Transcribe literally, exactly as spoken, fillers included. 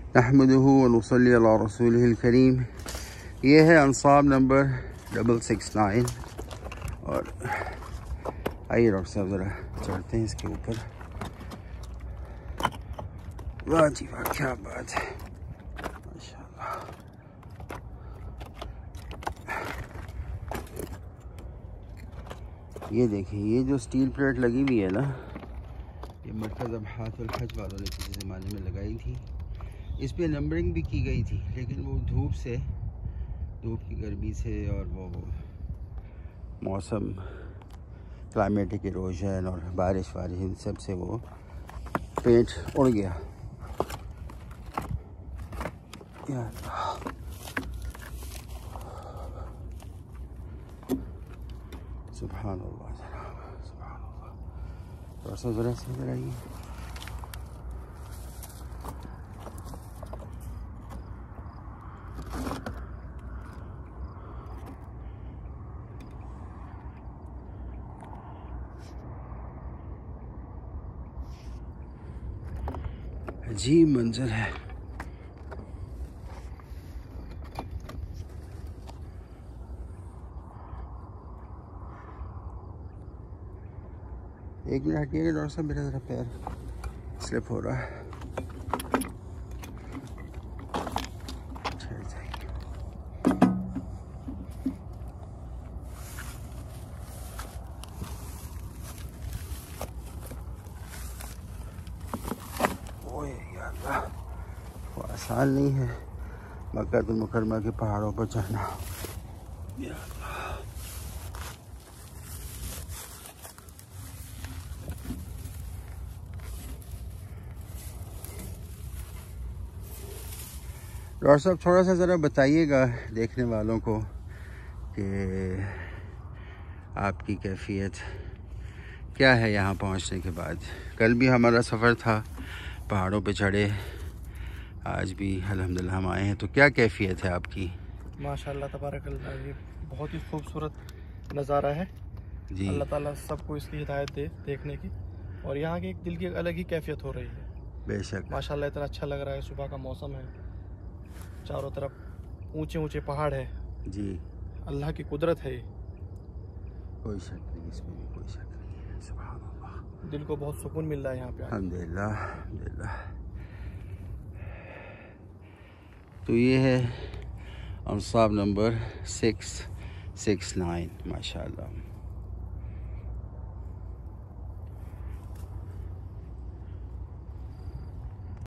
नहमदुहु व नुसल्ली अला रसूलिहिल करीम। ये है अंसाब नंबर डबल सिक्स नाइन। और आइए डॉक्टर साहब ज़रा चढ़ते हैं इसके ऊपर। वाह जी वाह, क्या बात है, माशाल्लाह। ये देखिए, ये जो स्टील प्लेट लगी हुई है ना, ये मरकज़ अब्हाथ वल हज वालों ने किसी ज़माने में लगाई थी। इस पर नंबरिंग भी की गई थी, लेकिन वो धूप से, धूप की गर्मी से और वो मौसम, क्लाइमेटिक इरोजन और बारिश वारिश, इन सब से वो पेंट उड़ गया। यार सुभान अल्लाह, सुभान अल्लाह। थोड़ा सा ज़रा से इधर आइए। अजीब मंजर है। एक मिनट हटिएगा डॉक्टर साहब, मेरा ज़रा पैर स्लिप हो रहा है। ओए यार, वो आसान नहीं है मक्का मुकरमा के पहाड़ों पर चढ़ना। डॉक्टर साहब थोड़ा सा ज़रा बताइएगा देखने वालों को कि आपकी कैफियत क्या है यहाँ पहुँचने के बाद। कल भी हमारा सफ़र था, पहाड़ों पे चढ़े, आज भी अल्हम्दुलिल्लाह हम आए हैं, तो क्या कैफियत है आपकी? माशाल्लाह तबारकल्लाह, ये बहुत ही खूबसूरत नज़ारा है जी। अल्लाह ताला सबको इसकी हिदायत दे देखने की, और यहाँ की एक दिल की अलग ही कैफियत हो रही है। बेशक माशाल्लाह, इतना अच्छा लग रहा है। सुबह का मौसम है, चारों तरफ ऊंचे ऊंचे पहाड़ है जी, अल्लाह की कुदरत है। कोई शक नहीं, इसमें भी कोई शक नहीं है। सुभान अल्लाह, दिल को बहुत सुकून मिल रहा है यहाँ पे। अल्हम्दुलिल्लाह, अल्हम्दुलिल्लाह। तो ये है अंसाब नंबर सिक्स सिक्स नाइन, माशाल्लाह।